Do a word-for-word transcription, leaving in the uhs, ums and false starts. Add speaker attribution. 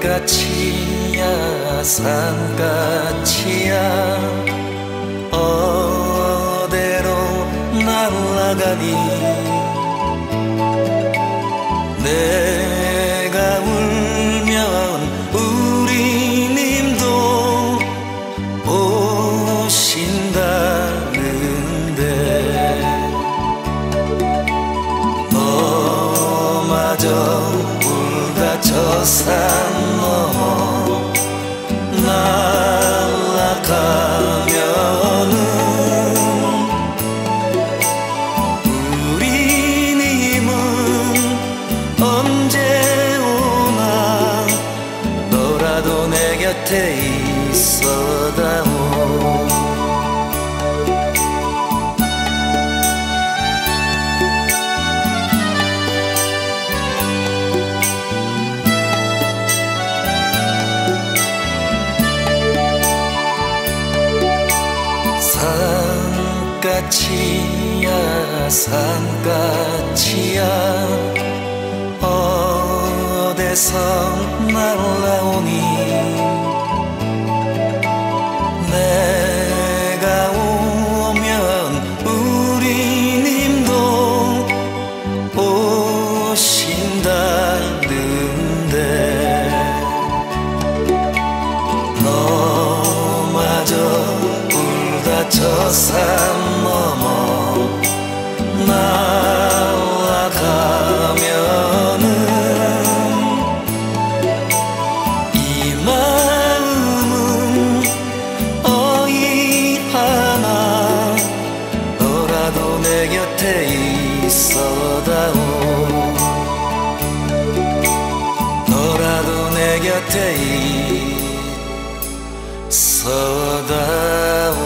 Speaker 1: 별같이야 산같이야 어디로 날아가니 내가 울면 우리 님도 오신다는데 너마저 울다 저 산 넘어 날아가면은 우리 님은 언제 오나 너라도 내 곁에 있어다오. 산같이야 산같이야 어디서 날아오니 내가 오면 우리 님도 오신다는데 너마저 울다 저 산 넘어 날아가면은 이 마음은 어이하나 너라도 내 곁에 있어다오. 너라도 내 곁에 있어다오.